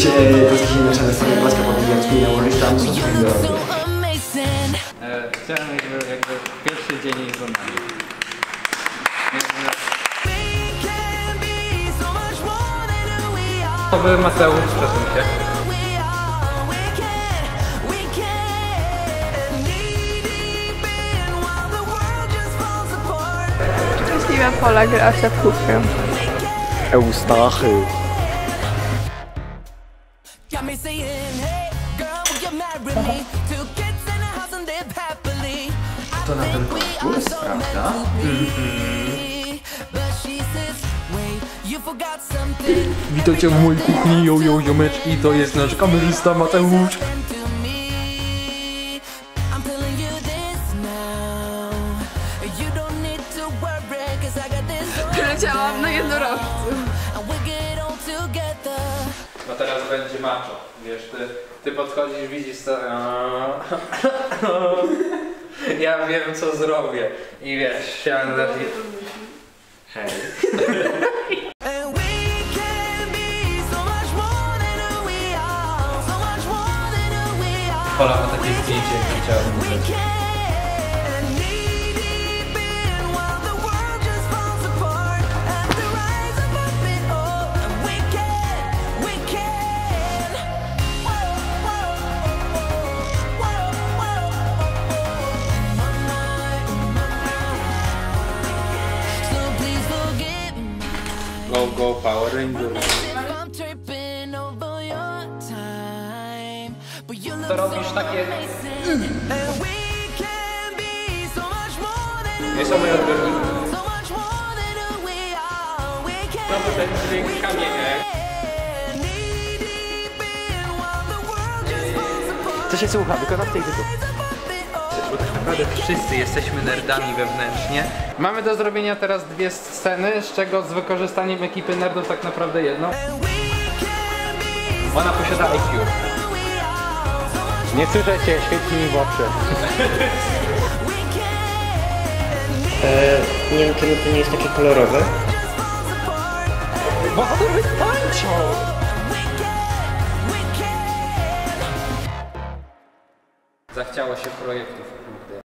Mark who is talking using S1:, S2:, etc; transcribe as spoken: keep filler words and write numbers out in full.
S1: Kiedyś e, polskie ziemniaczane stanie blaska po angielsku i nałożyć tam sos pomidorowy.
S2: E, chciałem jakby, jakby pierwszy dzień jej żonami. To był Mateusz, przesuń się.
S3: Szczęśliwa Pola gra w siatkówkę.
S1: Eustachy.
S2: To na ten konkurs, prawda? Witajcie w mojej kuchni, yo yo ziomeczki, to jest nasz kamerzysta Mateusz.
S3: Przyleciałam na jednorożcu.
S2: No teraz będzie macho, wiesz, ty, ty podchodzisz, widzisz co... Ja wiem co zrobię i wiesz, siądę i... Hej. Pola ma takie zdjęcie, jak chciałabym mówić. Go, go, Power Rangers. To robisz takie... Nie są moje odbiorniki. No bo ten dźwięk kamienie.
S1: Co się słucha? Wykonawcy i tytuł.
S2: Bo tak naprawdę wszyscy jesteśmy nerdami wewnętrznie. Mamy do zrobienia teraz dwie sceny, z czego z wykorzystaniem ekipy nerdów tak naprawdę jedną. Ona posiada I Q.
S1: Nie słyszę cię, świeci mi w oczy.
S4: Eee, nie wiem, czemu to nie jest takie kolorowe.
S2: Bohaterowie tańczą! Zachciało się projektów.